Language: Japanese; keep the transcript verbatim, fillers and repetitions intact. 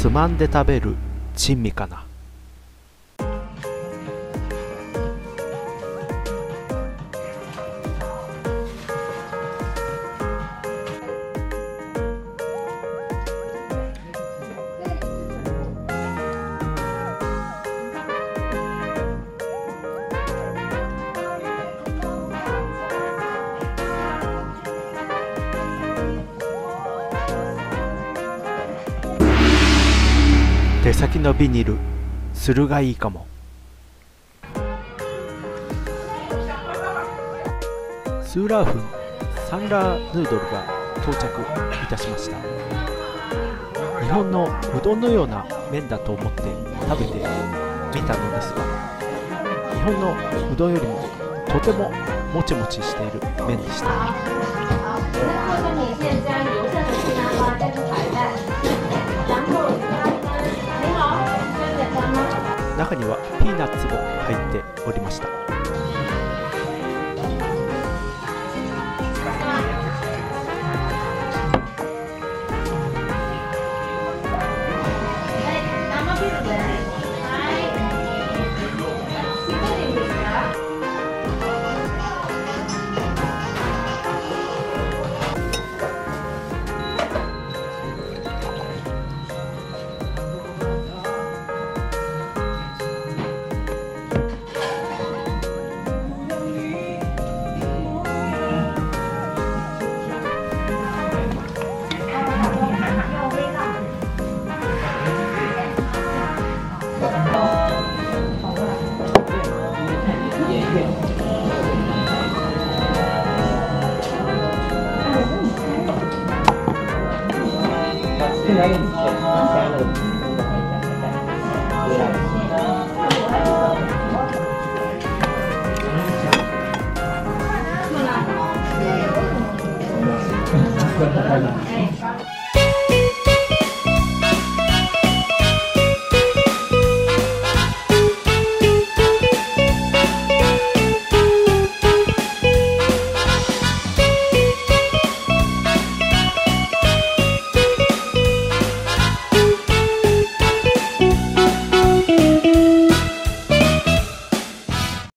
つまんで食べる珍味かな。手先のビニール、するがいいかも。スーラーフンサンラーヌードルが到着いたしました。日本のうどんのような麺だと思って食べてみたのですが、日本のうどんよりもとてももちもちしている麺でした。中にはピーナッツも入っておりました。